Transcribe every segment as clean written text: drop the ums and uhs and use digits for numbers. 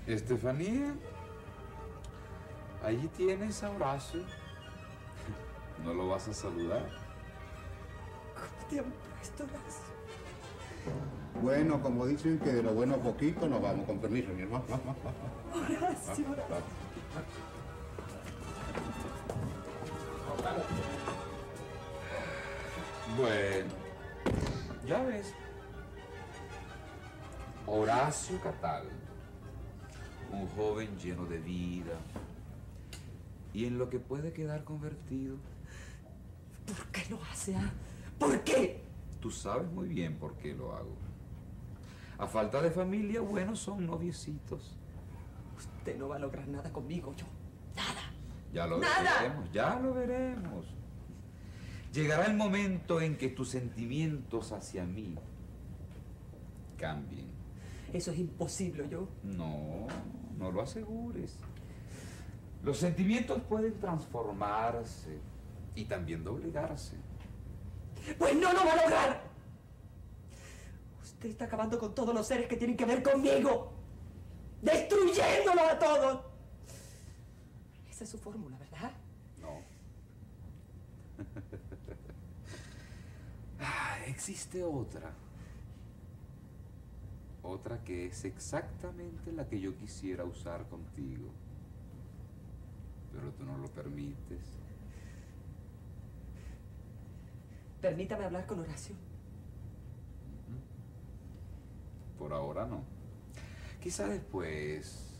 Estefanía, allí tienes a Horacio. ¿No lo vas a saludar? ¿Cómo te han puesto, Horacio? Bueno, como dicen que de lo bueno poquito nos vamos. Con permiso, mi hermano. Horacio. Bueno, ya ves. Horacio Cataldo, un joven lleno de vida y en lo que puede quedar convertido. ¿Por qué lo hace? ¿Por qué? Tú sabes muy bien por qué lo hago. A falta de familia, bueno, son noviecitos. Usted no va a lograr nada conmigo, yo. Nada. Ya lo ¡Nada! veremos, ya lo veremos. Llegará el momento en que tus sentimientos hacia mí cambien. Eso es imposible, yo. No, no lo asegures. Los sentimientos pueden transformarse y también doblegarse. Pues no lo va a lograr. Usted está acabando con todos los seres que tienen que ver conmigo. Destruyéndolos a todos. Esa es su fórmula, ¿verdad? No. Existe otra. Otra que es exactamente la que yo quisiera usar contigo. Pero tú no lo permites. Permítame hablar con Horacio. Por ahora no. Quizá después.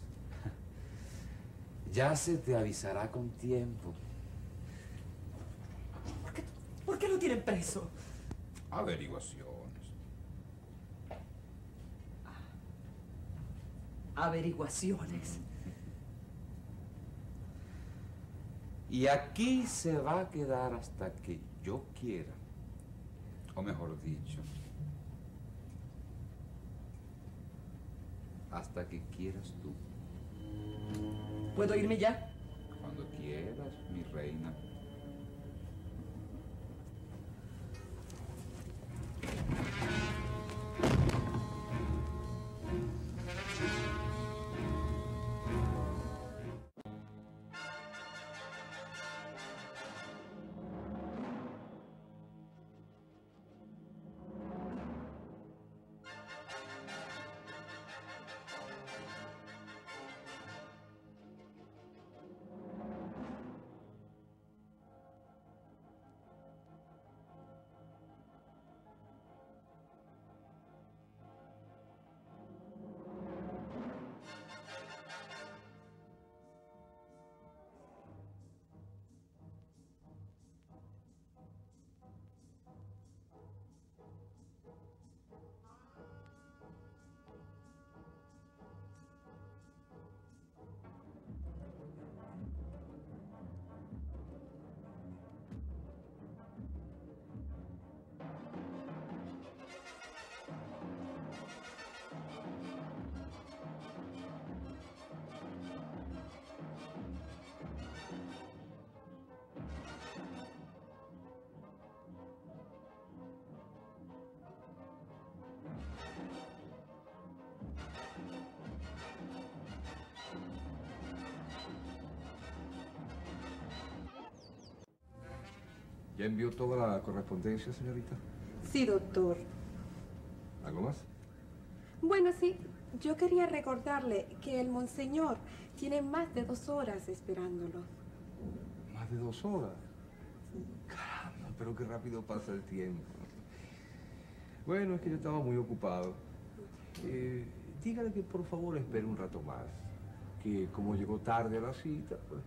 Ya se te avisará con tiempo. ¿Por qué lo tienen preso? Averiguaciones. Averiguaciones. Y aquí se va a quedar hasta que yo quiera. O mejor dicho, hasta que quieras tú. ¿Puedo irme ya? Cuando quieras, mi reina. ¿Ya envió toda la correspondencia, señorita? Sí, doctor. ¿Algo más? Bueno, sí, yo quería recordarle que el monseñor tiene más de 2 horas esperándolo. ¿Más de 2 horas? Caramba, pero qué rápido pasa el tiempo. Bueno, es que yo estaba muy ocupado. Dígale que por favor espere un rato más. Que como llegó tarde a la cita, pues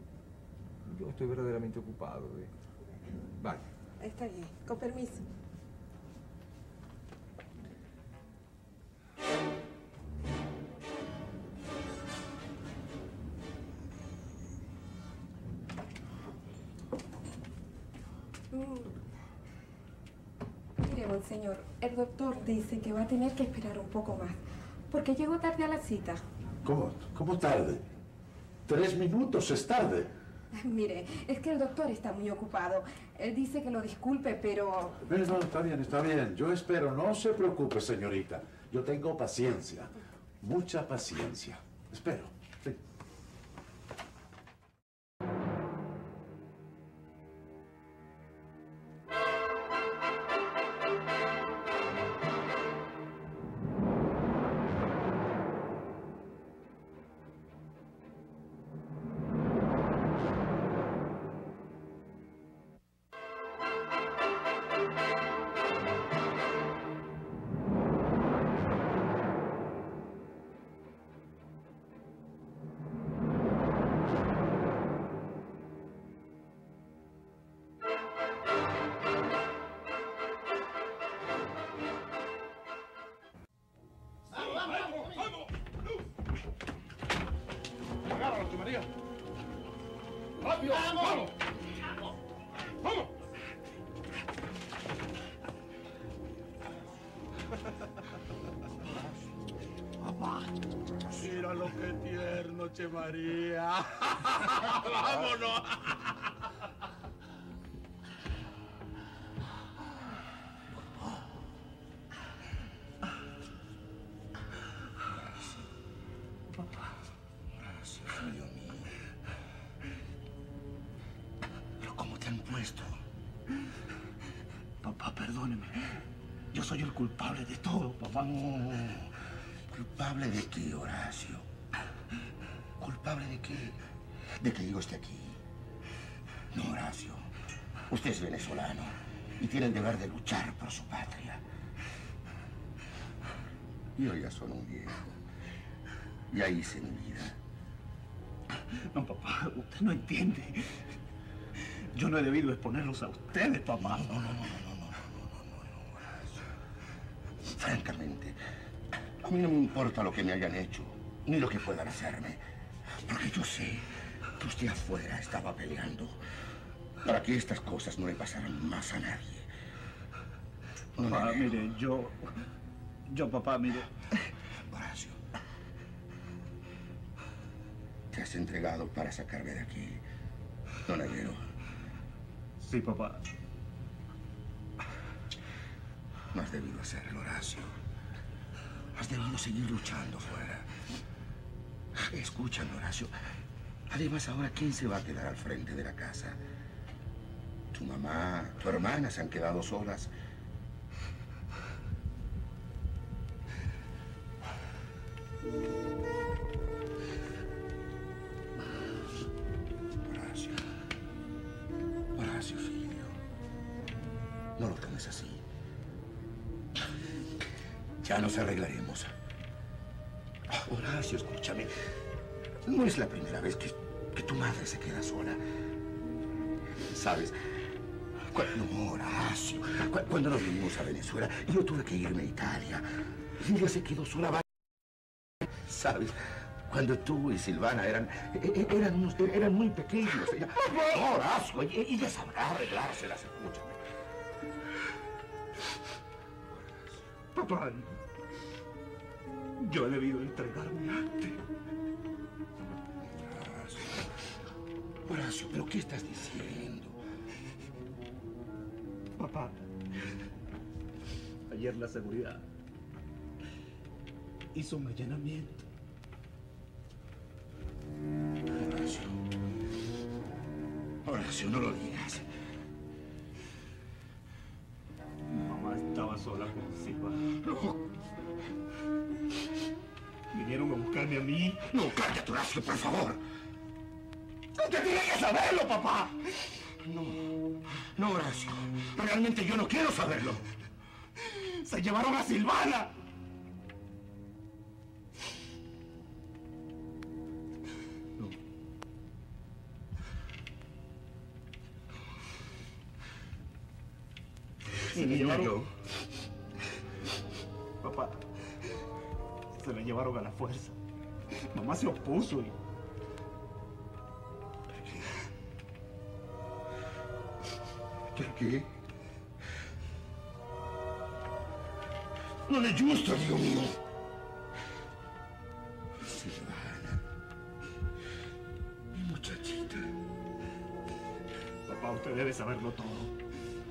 yo estoy verdaderamente ocupado. Vale. Está bien, con permiso. Mire, monseñor, el doctor dice que va a tener que esperar un poco más, porque llegó tarde a la cita. ¿Cómo tarde? 3 minutos es tarde. Mire, es que el doctor está muy ocupado. Él dice que lo disculpe, pero... No, está bien. Yo espero. No se preocupe, señorita. Yo tengo paciencia. Mucha paciencia. Espero. Sí. ¡Agárralo, María! ¡Rápido! ¡Vamos! ¡Vamos! Papá. Mira lo que tierno, Che María. ¡Vámonos! Papá, perdóneme. Yo soy el culpable de todo, papá. No. ¿Culpable de qué, Horacio? ¿Culpable de qué? De que yo esté aquí. No, Horacio. Usted es venezolano y tiene el deber de luchar por su patria. Yo ya soy un viejo. Ya hice mi vida. No, papá, usted no entiende. Yo no he debido exponerlos a ustedes, papá. No, Horacio. Francamente, a mí no me importa lo que me hayan hecho, ni lo que puedan hacerme. Porque yo sé que usted afuera estaba peleando para que estas cosas no le pasaran más a nadie. Papá, mire, yo, papá, mire. Horacio, te has entregado para sacarme de aquí, ¿no, Negrero? Sí, papá. No has debido hacerlo, Horacio. Has debido seguir luchando fuera. Escúchame, Horacio. Además, ahora, ¿quién se va a quedar al frente de la casa? Tu mamá, tu hermana se han quedado solas. Horacio, filho. No lo tomes así. Ya nos arreglaremos. Horacio, escúchame. No es la primera vez que tu madre se queda sola. ¿Sabes? No, Horacio. Cuando nos vinimos a Venezuela, yo tuve que irme a Italia. Y ella se quedó sola. ¿Sabes? Cuando tú y Silvana eran muy pequeños. No, Horacio, ella sabrá arreglárselas, escúchame. Papá, yo he debido entregarme antes. Horacio, ¿pero qué estás diciendo? Papá, ayer la seguridad hizo un allanamiento. Horacio, no lo digas. Mamá estaba sola con Silva. No. Vinieron a buscarme a mí. No, cállate, Horacio, por favor. ¡Usted tiene que saberlo, papá! No, Horacio. Realmente yo no quiero saberlo. ¡Se llevaron a Silvana! Se le llevaron... Papá, se le llevaron a la fuerza. Mamá se opuso y... ¿Por qué? No le gusta, Dios mío. Silvana. Mi muchachita. Papá, usted debe saberlo todo.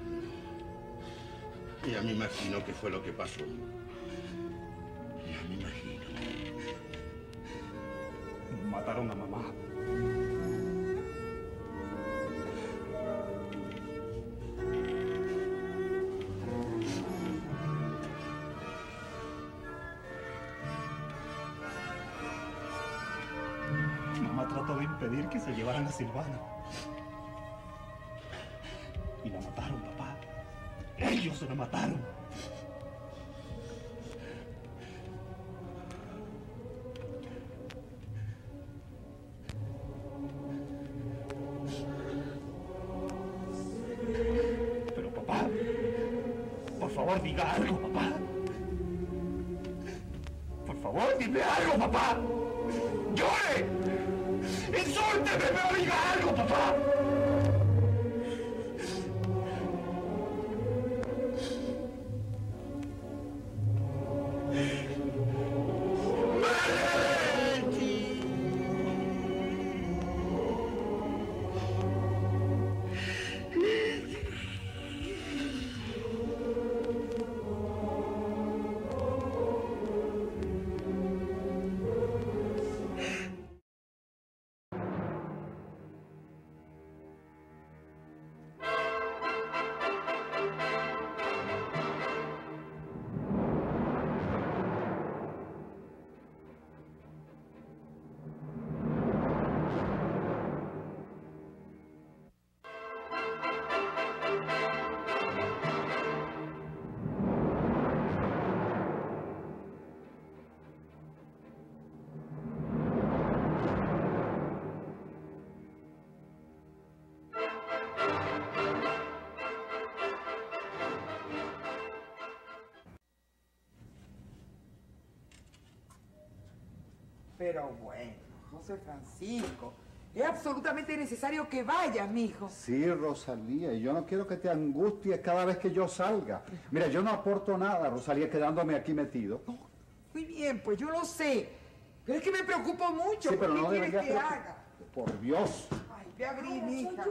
Ya me imagino qué fue lo que pasó. Ya me imagino. mataron a mamá. Mamá trató de impedir que se llevaran a Silvana. Y la mataron, papá. Ellos la mataron. Pero papá, por favor diga algo, papá. Por favor, dime algo, papá. ¡Llore! ¡Insúlteme, pero diga algo, papá! Pero bueno, José Francisco, es absolutamente necesario que vayas, mijo. Sí, Rosalía, y yo no quiero que te angusties cada vez que yo salga. Mira, yo no aporto nada, Rosalía, quedándome aquí metido. Muy bien, pues yo lo sé. Pero es que me preocupo mucho. Sí, pero ¿Qué no quieres deberías que haga? Por Dios. Ay, ve a abrir, mija.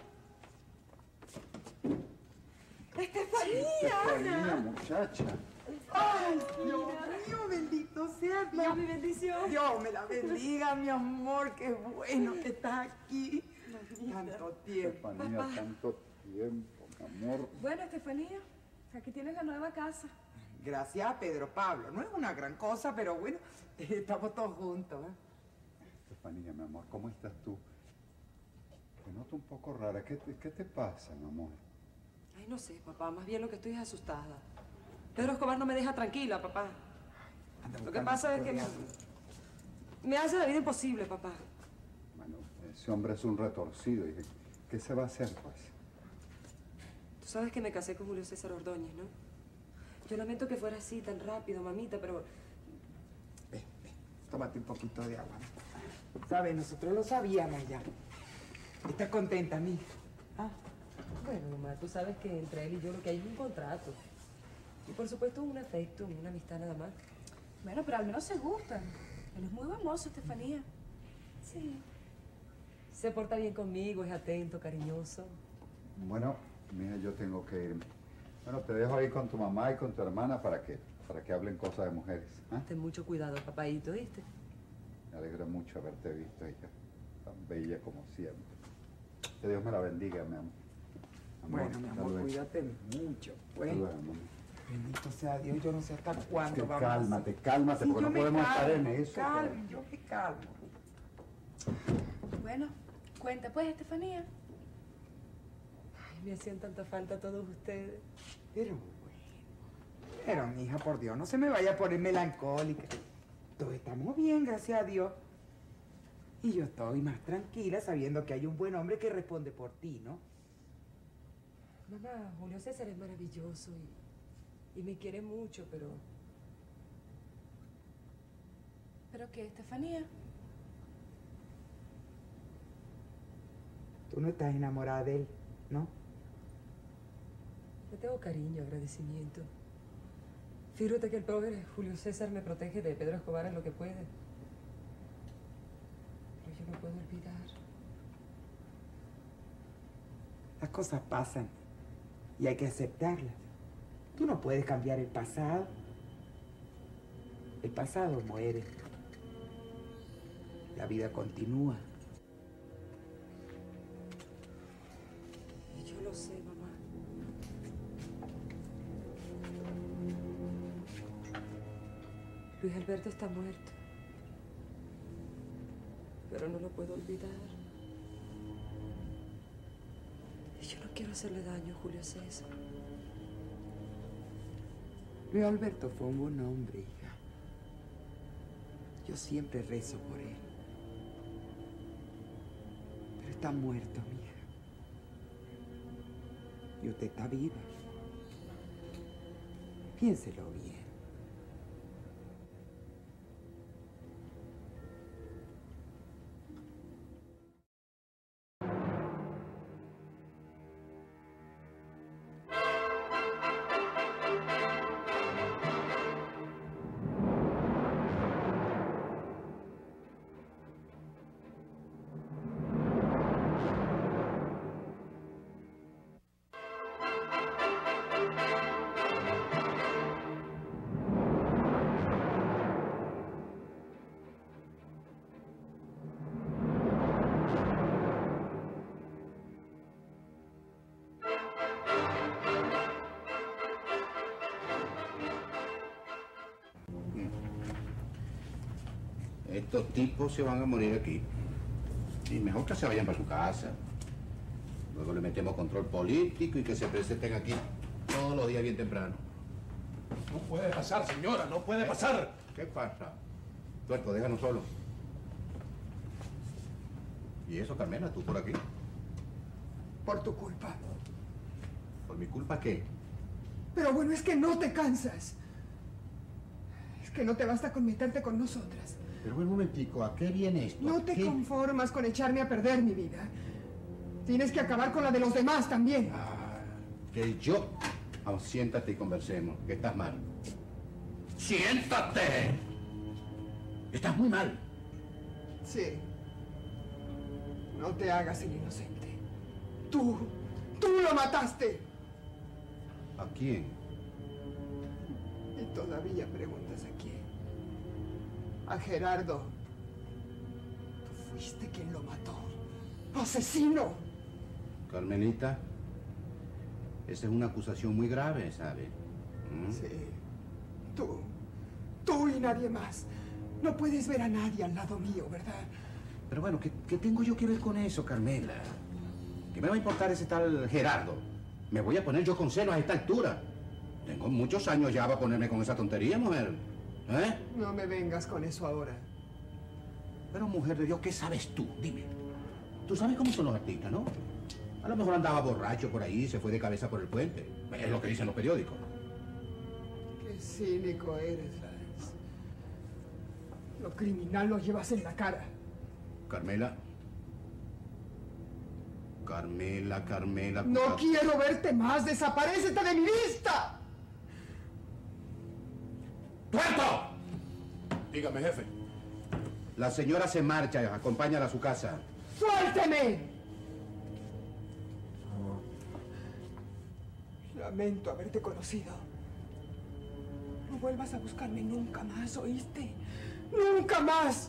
Estefanía, muchacha. Ay, Dios mío, bendito sea Dios. Dios, mi bendición. Dios me la bendiga, mi amor, qué bueno que estás aquí. Tanto tiempo. Estefanía, tanto tiempo, mi amor. Bueno, Estefanía, aquí tienes la nueva casa. Gracias a Pedro Pablo. No es una gran cosa, pero bueno, estamos todos juntos. Estefanía, mi amor, ¿cómo estás tú? Te noto un poco rara. ¿Qué te pasa, mi amor? Ay, no sé, papá. Más bien lo que estoy es asustada. Pedro Escobar no me deja tranquila, papá. Lo que pasa es que me hace la vida imposible, papá. Bueno, ese hombre es un retorcido. ¿Y qué se va a hacer, pues? Tú sabes que me casé con Julio César Ordóñez, ¿no? Yo lamento que fuera así tan rápido, mamita, pero... Ven, tómate un poquito de agua. ¿Sabes? Nosotros lo sabíamos ya. ¿Estás contenta, mija? ¿Ah? Bueno, mamá, tú sabes que entre él y yo lo que hay es un contrato. Y por supuesto un afecto, una amistad nada más. Bueno, pero al menos se gustan. Él es muy buen mozo, Estefanía. Sí. Se porta bien conmigo, es atento, cariñoso. Bueno, mija, yo tengo que irme. Bueno, te dejo ahí con tu mamá y con tu hermana para que hablen cosas de mujeres. ¿Ah? Ten mucho cuidado, papaíto, ¿viste? Me alegra mucho haberte visto, hija. Tan bella como siempre. Que Dios me la bendiga, mi amor. Bueno, mi amor, luego. cuídate mucho, pues. Hasta luego, mamá. Bendito sea Dios, yo no sé hasta cuándo Que vamos cálmate, cálmate, Sí, porque yo no me podemos estar en calmo, eso. calmo, yo me calmo. Bueno, cuenta pues, Estefanía. Ay, me hacían tanta falta a todos ustedes. Pero mi hija, por Dios, no se me vaya a poner melancólica. Todos estamos bien, gracias a Dios. Y yo estoy más tranquila sabiendo que hay un buen hombre que responde por ti, ¿no? Mamá, Julio César es maravilloso y me quiere mucho, pero... ¿Pero qué, Estefanía? Tú no estás enamorada de él, ¿no? Le tengo cariño, agradecimiento. Fíjate que el pobre Julio César me protege de Pedro Escobar en lo que puede. Pero yo no puedo olvidar. Las cosas pasan y hay que aceptarlas. Tú no puedes cambiar el pasado. El pasado muere. La vida continúa. Yo lo sé, mamá. Luis Alberto está muerto. Pero no lo puedo olvidar. Y yo no quiero hacerle daño a Julio César. Luis Alberto fue un buen hombre, hija. Yo siempre rezo por él. Pero está muerto, mija. Y usted está viva. Piénselo bien. Estos tipos se van a morir aquí. Y mejor que se vayan para su casa. Luego le metemos control político y que se presenten aquí todos los días bien temprano. No puede pasar, señora, no puede pasar. ¿Qué pasa? Tuerto, déjanos solos. ¿Y eso, Carmela? ¿Tú por aquí? Por tu culpa. ¿Por mi culpa qué? Pero bueno, es que no te cansas. Es que no te basta con meterte con nosotras. Pero un momentico, ¿a qué viene esto? No te conformas con echarme a perder mi vida. Tienes que acabar con la de los demás también. Que yo... Vamos, siéntate y conversemos, que estás mal. ¡Siéntate! Estás muy mal. Sí. No te hagas el inocente. Tú lo mataste. ¿A quién? Y todavía preguntas a quién. A Gerardo. Tú fuiste quien lo mató. ¡Asesino! Carmelita, esa es una acusación muy grave, ¿sabe? Sí. Tú y nadie más. No puedes ver a nadie al lado mío, ¿verdad? Pero bueno, ¿qué tengo yo que ver con eso, Carmela? ¿Qué me va a importar ese tal Gerardo? Me voy a poner yo con celos a esta altura. Tengo muchos años ya para ponerme con esa tontería, mujer. ¿Eh? No me vengas con eso ahora. Pero, mujer de Dios, ¿qué sabes tú? Dime. Tú sabes cómo son los artistas, ¿no? A lo mejor andaba borracho por ahí y se fue de cabeza por el puente. Es lo que dicen los periódicos. Qué cínico eres, Lance. Lo criminal lo llevas en la cara. Carmela. Carmela. No quiero verte más. ¡Desaparécete de mi vista! ¡Tuerto! Dígame, jefe. La señora se marcha, acompáñala a su casa. ¡Suélteme! Lamento haberte conocido. No vuelvas a buscarme nunca más, ¿oíste? ¡Nunca más!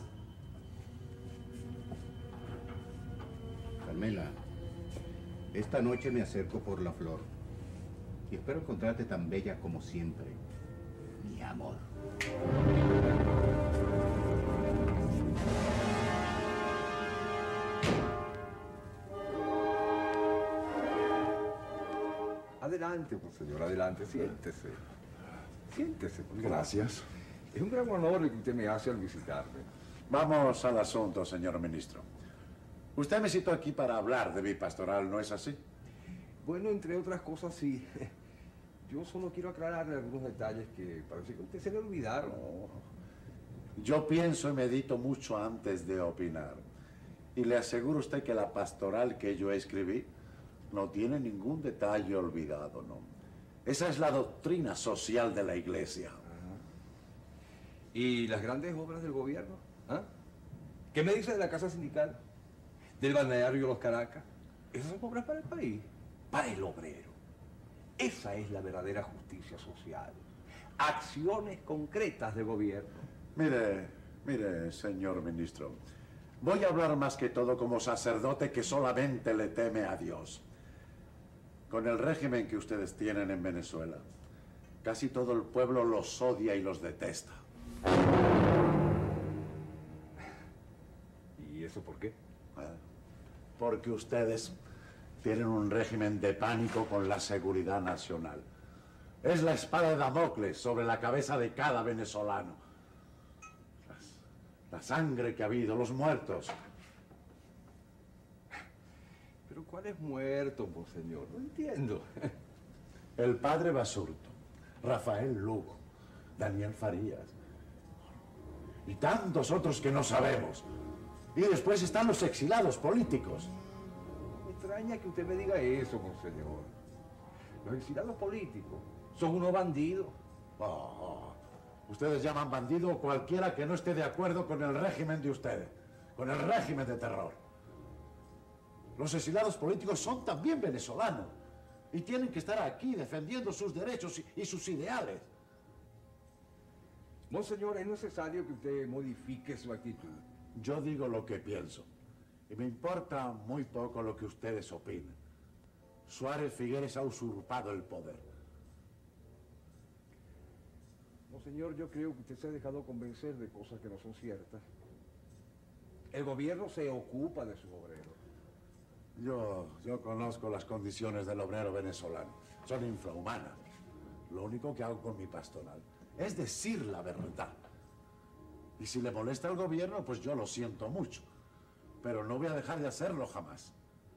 Carmela, esta noche me acerco por la flor y espero encontrarte tan bella como siempre, mi amor. Adelante, pues, señor, adelante, siéntese. Siéntese, por favor. Gracias. Es un gran honor el que usted me hace al visitarme. Vamos al asunto, señor ministro. Usted me citó aquí para hablar de mi pastoral, ¿no es así? Bueno, entre otras cosas, sí. Yo solo quiero aclararle algunos detalles que parece que a usted se le olvidaron. Yo pienso y medito mucho antes de opinar. Y le aseguro a usted que la pastoral que yo escribí no tiene ningún detalle olvidado, ¿no? Esa es la doctrina social de la Iglesia. ¿Y las grandes obras del gobierno? ¿Ah? ¿Qué me dice de la Casa Sindical? ¿Del balneario Los Caracas? Esas son obras para el país, para el obrero. Esa es la verdadera justicia social. Acciones concretas de gobierno. Mire, señor ministro, Voy a hablar más que todo como sacerdote que solamente le teme a Dios. Con el régimen que ustedes tienen en Venezuela, casi todo el pueblo los odia y los detesta. ¿Y eso por qué? Porque ustedes tienen un régimen de pánico con la seguridad nacional. Es la espada de Damocles sobre la cabeza de cada venezolano. La sangre que ha habido, los muertos. ¿Pero cuáles muertos, monseñor? No entiendo. El padre Basurto, Rafael Lugo, Daniel Farías y tantos otros que no sabemos. Y después están los exilados políticos. Me extraña que usted me diga eso, monseñor. Los exilados políticos son unos bandidos. Ustedes llaman bandido a cualquiera que no esté de acuerdo con el régimen de ustedes, con el régimen de terror. Los exilados políticos son también venezolanos y tienen que estar aquí defendiendo sus derechos y sus ideales. Monseñor, es necesario que usted modifique su actitud. Yo digo lo que pienso y me importa muy poco lo que ustedes opinen. Suárez Figueres ha usurpado el poder. Monseñor, yo creo que usted se ha dejado convencer de cosas que no son ciertas. El gobierno se ocupa de sus obreros. Yo conozco las condiciones del obrero venezolano. Son infrahumanas. Lo único que hago con mi pastoral es decir la verdad. Y si le molesta al gobierno, pues yo lo siento mucho. Pero no voy a dejar de hacerlo jamás.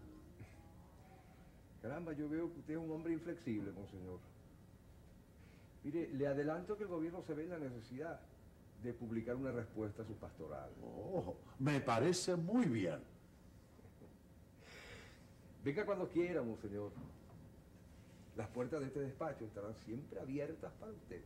Caramba, yo veo que usted es un hombre inflexible, monseñor. Mire, le adelanto que el gobierno se ve en la necesidad de publicar una respuesta a su pastoral. Me parece muy bien. Venga cuando quiera, monseñor. Las puertas de este despacho estarán siempre abiertas para usted.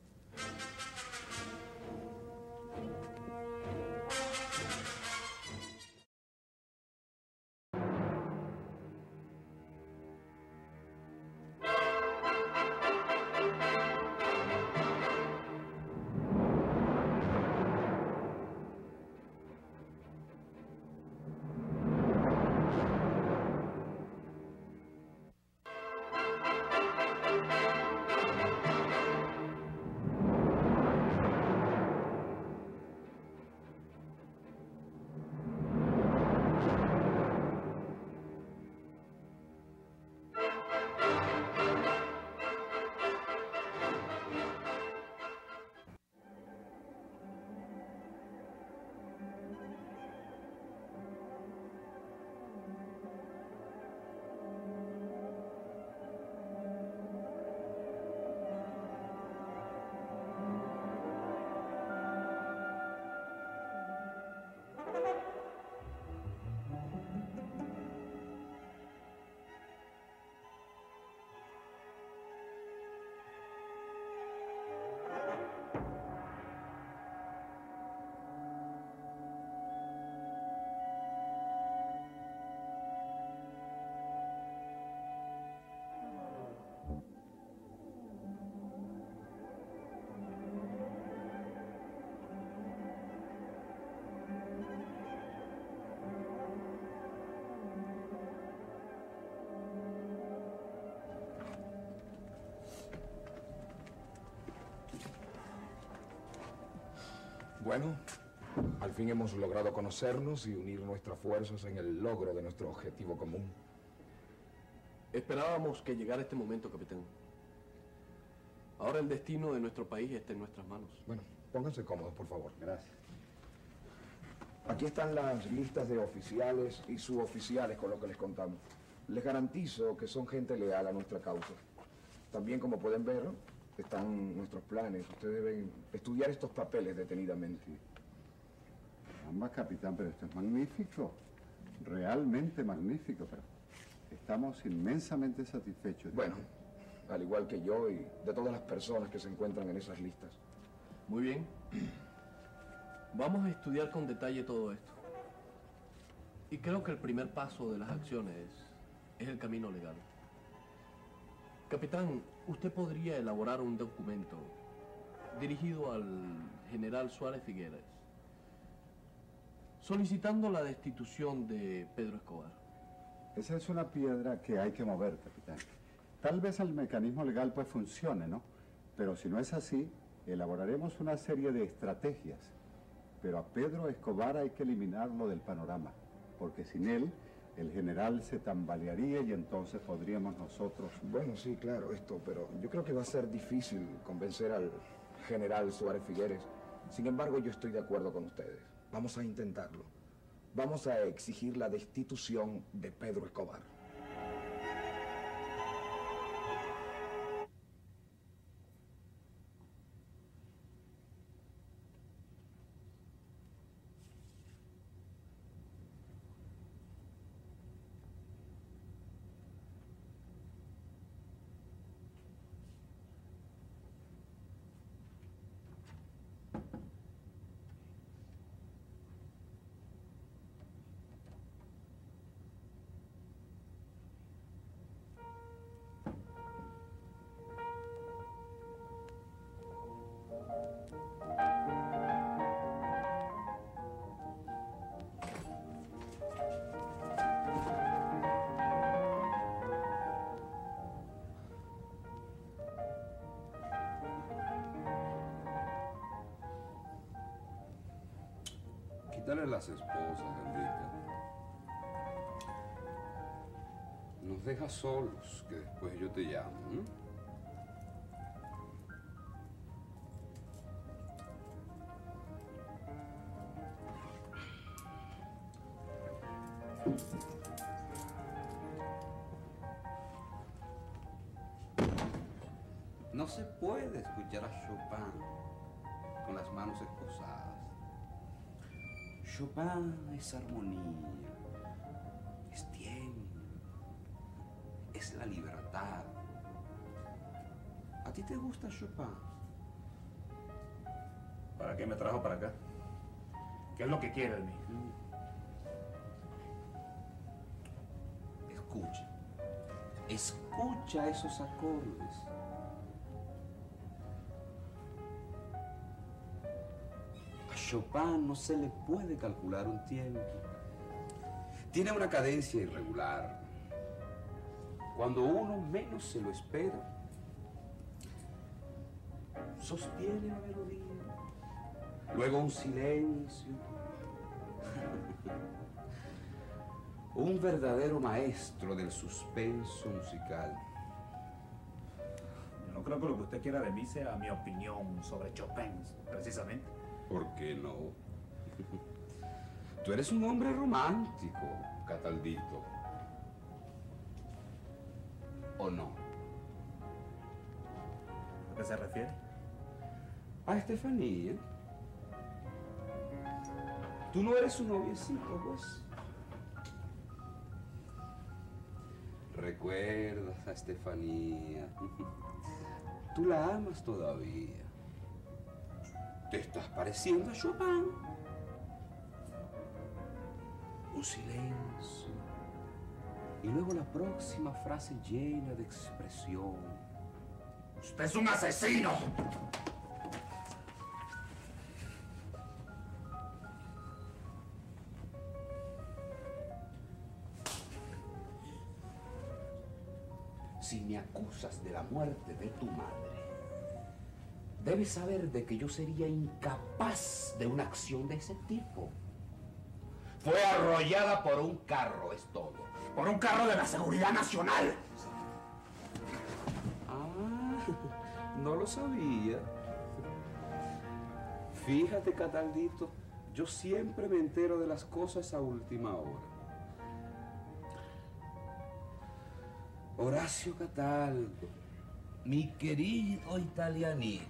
Bueno, al fin hemos logrado conocernos y unir nuestras fuerzas en el logro de nuestro objetivo común. Esperábamos que llegara este momento, capitán. Ahora el destino de nuestro país está en nuestras manos. Bueno, pónganse cómodos, por favor. Gracias. Aquí están las listas de oficiales y suboficiales con lo que les contamos. Les garantizo que son gente leal a nuestra causa. También, como pueden ver, están nuestros planes. Ustedes deben estudiar estos papeles detenidamente. Caramba, capitán, pero esto es magnífico. Realmente magnífico, pero estamos inmensamente satisfechos. Bueno, al igual que yo y de todas las personas que se encuentran en esas listas. Muy bien. Vamos a estudiar con detalle todo esto. Y creo que el primer paso de las acciones es el camino legal. Capitán, usted podría elaborar un documento dirigido al general Suárez Figueres, solicitando la destitución de Pedro Escobar. Esa es una piedra que hay que mover, capitán. Tal vez el mecanismo legal pues funcione, ¿no? Pero si no es así, elaboraremos una serie de estrategias. Pero a Pedro Escobar hay que eliminarlo del panorama, porque sin él, el general se tambalearía y entonces podríamos nosotros... Bueno, sí, claro, pero yo creo que va a ser difícil convencer al general Suárez Figueres. Sin embargo, yo estoy de acuerdo con ustedes. Vamos a intentarlo. Vamos a exigir la destitución de Pedro Escobar. Quítale las esposas, Enrique. Nos deja solos, que después yo te llamo. No se puede escuchar a Chopin con las manos esposadas. Chopin es armonía, es tiempo, es la libertad. ¿A ti te gusta Chopin? ¿Para qué me trajo para acá? ¿Qué es lo que quiere de mí? Escucha. Escucha esos acordes. A Chopin no se le puede calcular un tiempo. Tiene una cadencia irregular. Cuando uno menos se lo espera, sostiene la melodía. Luego un silencio. Un verdadero maestro del suspenso musical. Yo no creo que lo que usted quiera de mí sea mi opinión sobre Chopin, precisamente. ¿Por qué no? Tú eres un hombre romántico, Cataldito. ¿O no? ¿A qué se refiere? A Estefanía. Tú no eres su noviecito, pues. ¿Recuerdas a Estefanía? Tú la amas todavía. Te estás pareciendo a Chopin. Un silencio. Y luego la próxima frase llena de expresión. ¡Usted es un asesino! Si me acusas de la muerte de tu madre, debes saber de que yo sería incapaz de una acción de ese tipo. Fue arrollada por un carro, es todo. ¡Por un carro de la Seguridad Nacional! Ah, no lo sabía. Fíjate, Cataldito, yo siempre me entero de las cosas a última hora. Horacio Cataldo, mi querido italianito.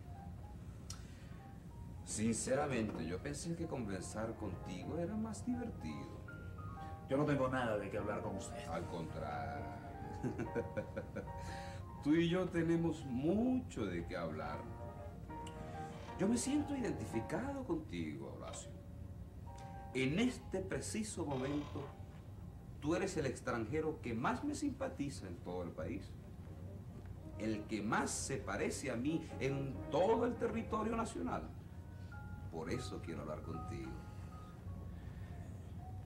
Sinceramente, yo pensé que conversar contigo era más divertido. Yo no tengo nada de qué hablar con usted. Al contrario. Tú y yo tenemos mucho de qué hablar. Yo me siento identificado contigo, Horacio. En este preciso momento, tú eres el extranjero que más me simpatiza en todo el país. El que más se parece a mí en todo el territorio nacional. Por eso quiero hablar contigo.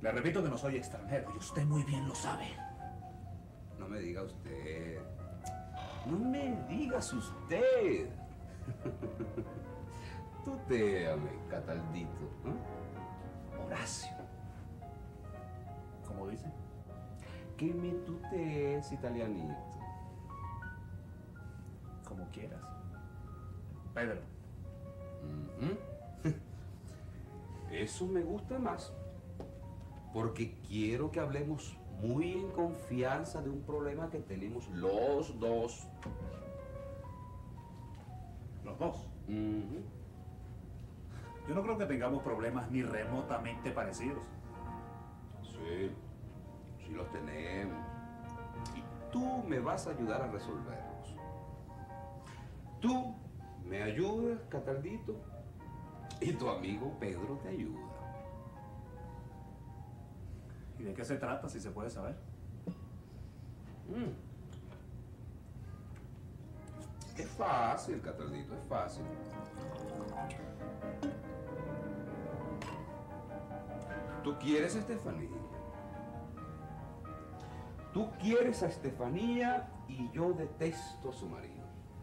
Le repito que no soy extranjero y usted muy bien lo sabe. No me diga usted. No me digas usted. Tutéame, Cataldito. ¿Eh? Horacio. ¿Cómo dice? Que me tutees, italianito. Como quieras. Pedro. Eso me gusta más. Porque quiero que hablemos muy en confianza de un problema que tenemos los dos. ¿Los dos? Yo no creo que tengamos problemas ni remotamente parecidos. Sí, sí los tenemos. Y tú me vas a ayudar a resolverlos. Tú me ayudas, Cataldito, y tu amigo Pedro te ayuda. ¿Y de qué se trata, si se puede saber? Es fácil, Cataldito, es fácil. Tú quieres a Estefanía. Tú quieres a Estefanía y yo detesto a su marido.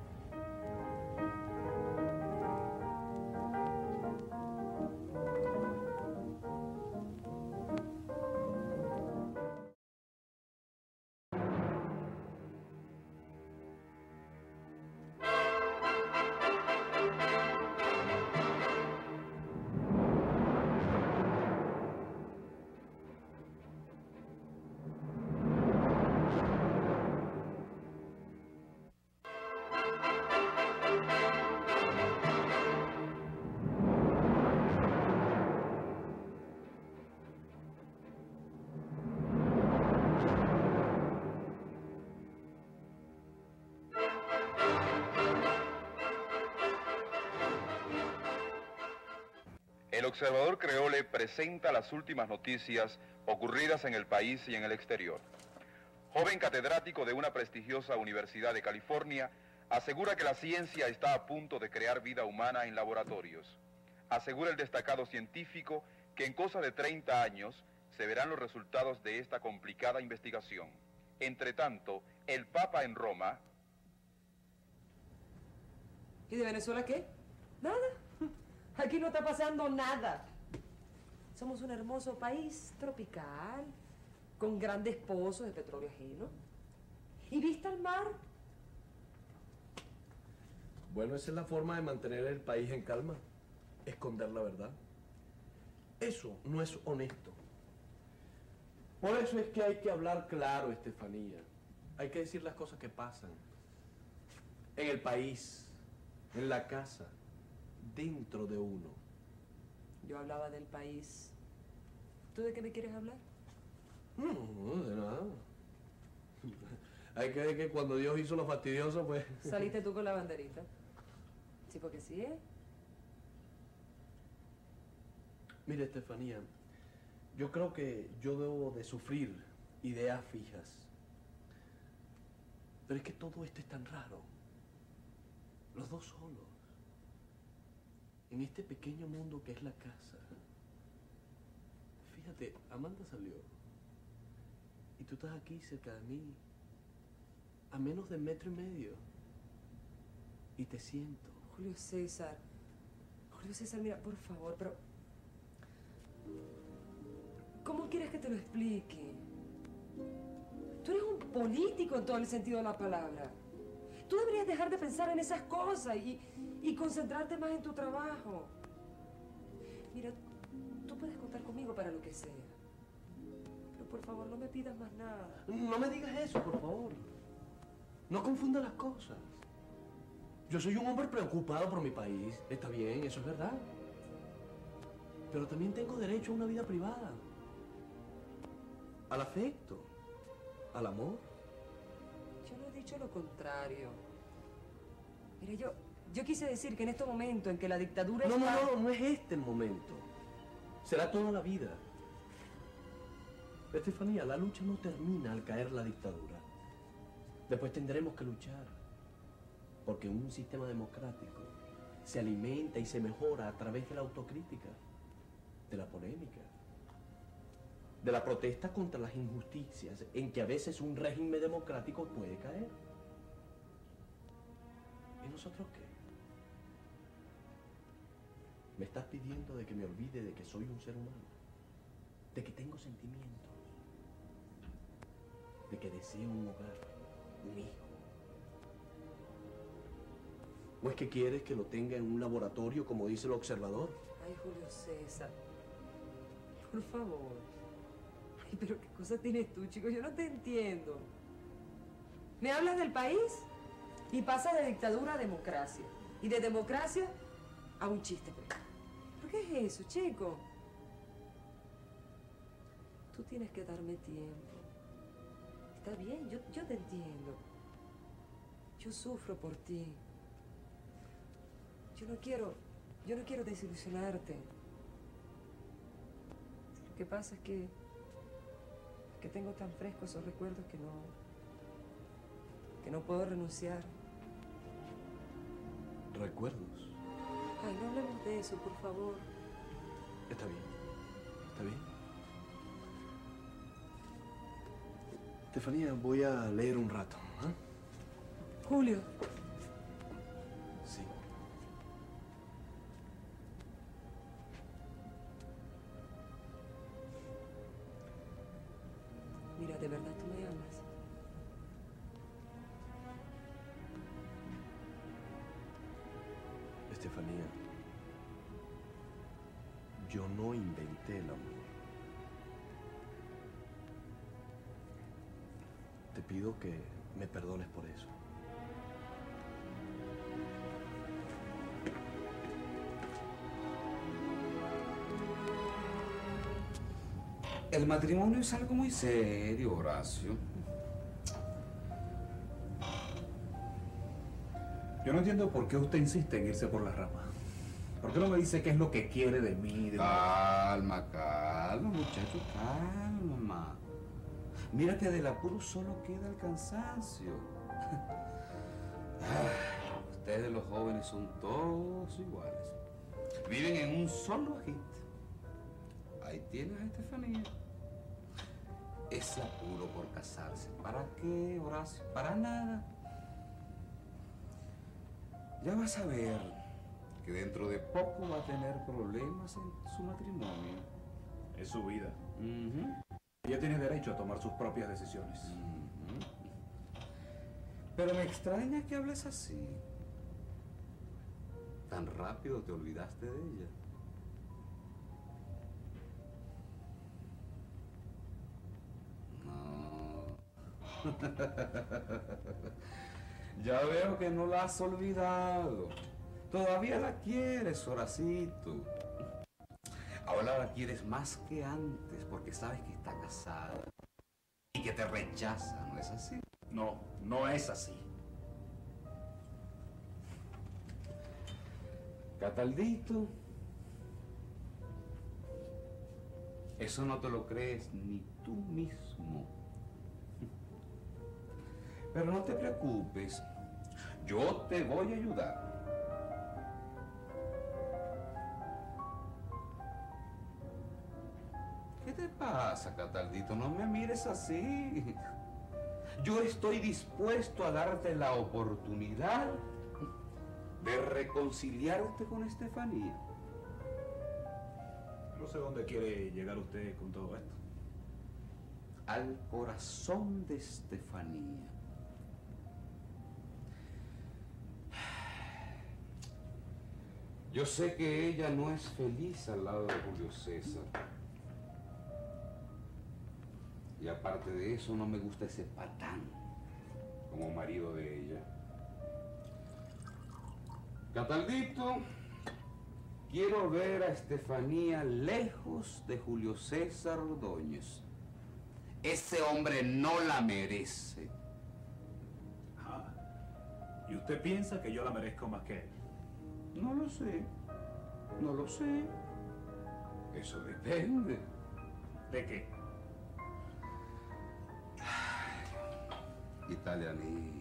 El Observador Creole presenta las últimas noticias ocurridas en el país y en el exterior. Joven catedrático de una prestigiosa universidad de California asegura que la ciencia está a punto de crear vida humana en laboratorios. Asegura el destacado científico que en cosa de 30 años se verán los resultados de esta complicada investigación. Entre tanto, el Papa en Roma... ¿Y de Venezuela qué? Nada. Aquí no está pasando nada. Somos un hermoso país tropical, con grandes pozos de petróleo ajeno. ¿Y vista al mar? Bueno, esa es la forma de mantener el país en calma. Esconder la verdad. Eso no es honesto. Por eso es que hay que hablar claro, Estefanía. Hay que decir las cosas que pasan. En el país, en la casa, dentro de uno. Yo hablaba del país. ¿Tú de qué me quieres hablar? No, de nada. Hay que ver que cuando Dios hizo lo fastidioso, pues... Saliste tú con la banderita. Sí, porque sí, ¿eh? Mire, Estefanía, yo creo que yo debo de sufrir ideas fijas. Pero es que todo esto es tan raro. Los dos solos. En este pequeño mundo que es la casa. Fíjate, Amanda salió. Y tú estás aquí cerca de mí. A menos de 1,5 metros. Y te siento. Julio César, mira, por favor, pero... ¿Cómo quieres que te lo explique? Tú eres un político en todo el sentido de la palabra. Tú deberías dejar de pensar en esas cosas y concentrarte más en tu trabajo. Mira, tú puedes contar conmigo para lo que sea. Pero por favor, no me pidas más nada. No me digas eso, por favor. No confunda las cosas. Yo soy un hombre preocupado por mi país. Está bien, eso es verdad. Pero también tengo derecho a una vida privada. Al afecto. Al amor. Yo no he dicho lo contrario. Mira, yo quise decir que en este momento en que la dictadura está... No es este el momento. Será toda la vida. Estefanía, la lucha no termina al caer la dictadura. Después tendremos que luchar. Porque un sistema democrático se alimenta y se mejora a través de la autocrítica, de la polémica. de la protesta contra las injusticias en que a veces un régimen democrático puede caer. ¿Y nosotros qué? Me estás pidiendo de que me olvide de que soy un ser humano, de que tengo sentimientos, de que deseo un hogar, un hijo. ¿O es que quieres que lo tenga en un laboratorio, como dice el observador? Ay, Julio César, por favor. Ay, pero ¿qué cosa tienes tú, chico? Yo no te entiendo. Me hablas del país y pasas de dictadura a democracia. Y de democracia a un chiste. ¿Pero qué es eso, chico? Tú tienes que darme tiempo. Está bien, yo te entiendo. Yo sufro por ti. Yo no quiero desilusionarte. Lo que pasa es que tengo tan frescos esos recuerdos que no puedo renunciar. ¿Recuerdos? Ay, no hablemos de eso, por favor. Está bien, está bien. Estefanía, voy a leer un rato. ¿Eh? Julio. Sí. Mira, ¿de verdad tú me amas? Estefanía, yo no inventé el amor. Te pido que me perdones por eso. El matrimonio es algo muy serio, Horacio. Yo no entiendo por qué usted insiste en irse por la rama. ¿Por qué no me dice qué es lo que quiere de mí? Calma, muchacho, calma. Mira que del apuro solo queda el cansancio. Ustedes los jóvenes son todos iguales. Viven en un solo agite. Ahí tienes a Estefanía. Ese apuro por casarse. ¿Para qué, Horacio? Para nada. Ya vas a ver que dentro de poco va a tener problemas en su matrimonio. Es su vida. Ella tiene derecho a tomar sus propias decisiones. Pero me extraña que hables así. Tan rápido te olvidaste de ella. No. Ya veo que no la has olvidado. Todavía la quieres, Horacito. Ahora la quieres más que antes porque sabes que está casada y que te rechaza, ¿no es así? No, no es así. Cataldito, eso no te lo crees ni tú mismo. Pero no te preocupes, yo te voy a ayudar. ¿Qué te pasa, Cataldito? No me mires así. Yo estoy dispuesto a darte la oportunidad de reconciliarte con Estefanía. No sé dónde quiere llegar usted con todo esto. Al corazón de Estefanía. Yo sé que ella no es feliz al lado de Julio César. Y aparte de eso, no me gusta ese patán como marido de ella. Cataldito, quiero ver a Estefanía lejos de Julio César Ordóñez. Ese hombre no la merece. ¿Y usted piensa que yo la merezco más que él? No lo sé. No lo sé. Eso depende. ¿De qué? Italianito.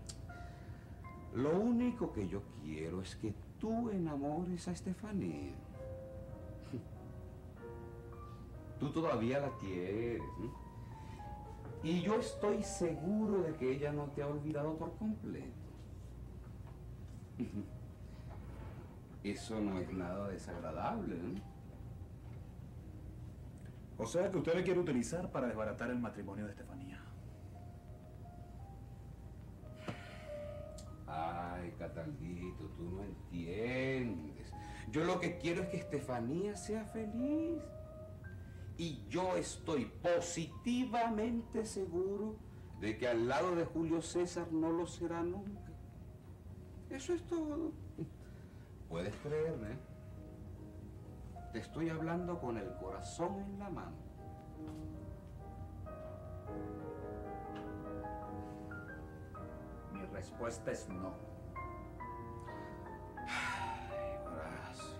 Lo único que yo quiero es que tú enamores a Estefanía. Tú todavía la quieres, ¿no? Y yo estoy seguro de que ella no te ha olvidado por completo. Eso no es nada desagradable, ¿no? O sea que usted le quiere utilizar para desbaratar el matrimonio de Estefanía. Ay, Catalguito, tú no entiendes. Yo lo que quiero es que Estefanía sea feliz. Y yo estoy positivamente seguro de que al lado de Julio César no lo será nunca. Eso es todo. Puedes creerme. Te estoy hablando con el corazón en la mano. Mi respuesta es no. Ay, Horacio.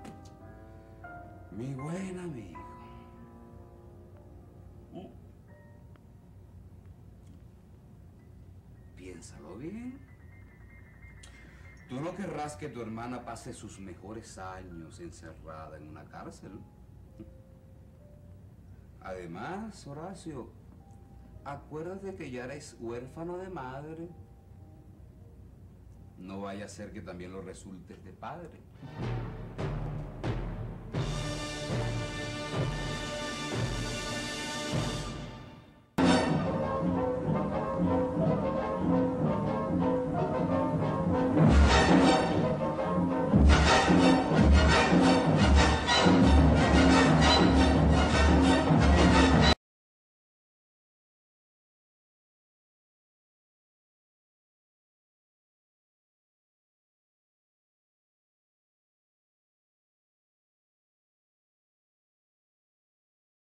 Mi buen amigo. Piénsalo bien. Tú no querrás que tu hermana pase sus mejores años encerrada en una cárcel. Además, Horacio, acuérdate que ya eres huérfano de madre. No vaya a ser que también lo resultes de padre.